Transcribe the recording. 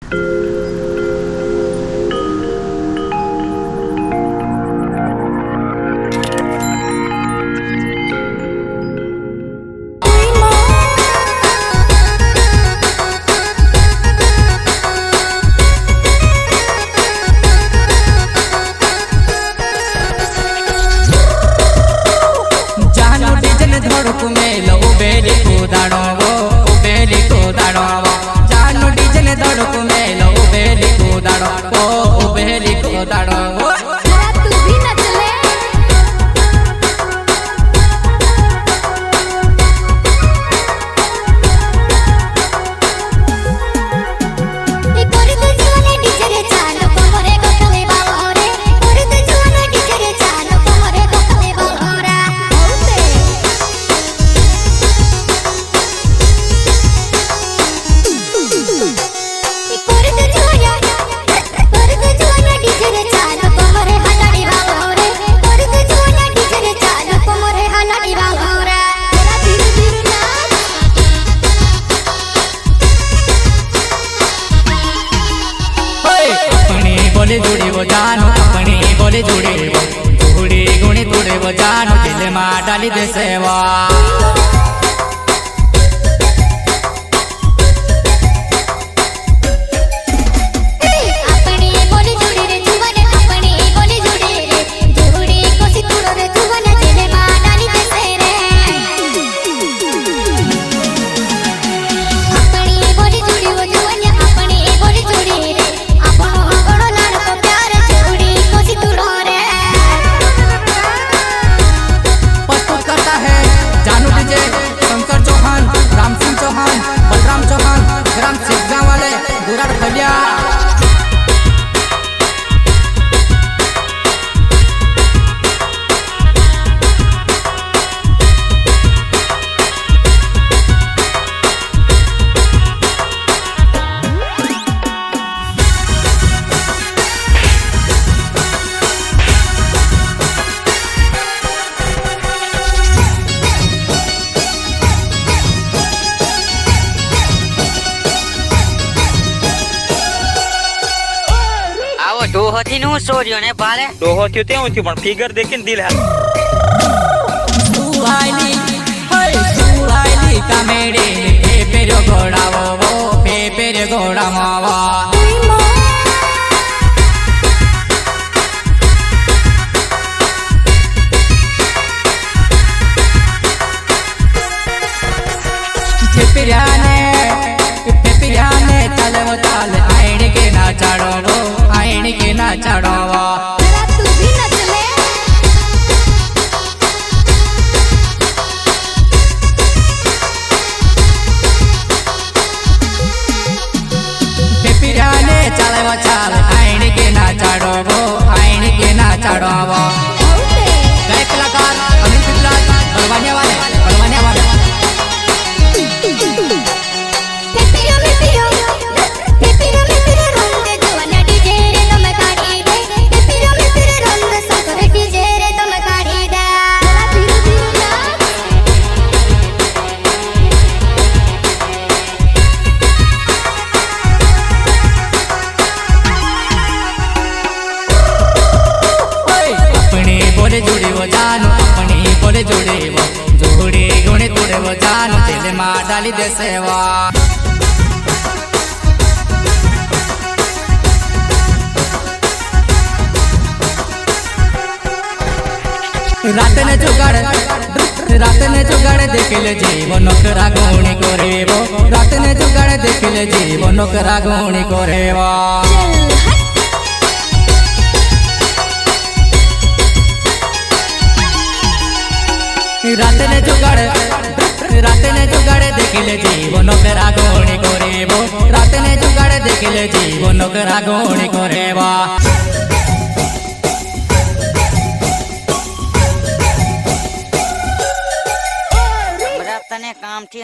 बोले जुड़े वो जानो अपनी बोले जुड़े वो जुड़ी गुणी तुड़े वो जानो दिल में डाली दे सेवा डोहती नु सोरियो ने बाले डोहती होते हैं पण फिगर देख दिल है सुहाइली कामेड़ी पेपेरो घोड़ा वो पेपेरो घोड़ा मावा पेपियाने चल वो चाल आईने के ना चढ़ो वो आईने के ना चढ़ो वो तू भी नच ले पेपियाने चल वो चाल आईने के ना चढ़ो वो आईने के ना चढ़ो वो गाय कलाकार अमित विलास बलवाने वाले जुड़े वो जानो अपनी बोले जुड़े वो जोड़ी गुणे तुड़े वो जानो दिल में डाली दे सेवा रात ने जुगाड़ देख ले जीव नोकरा गुणी करे वो रात ने जुगाड़ देख ले जीव नोकरा गुणी करे वो रात ने जुगाड़ देख ले जीवन करा गोणी करे वो रात ने जुगाड़ देख ले जीवन करा गोणी करे वो तने काम थी।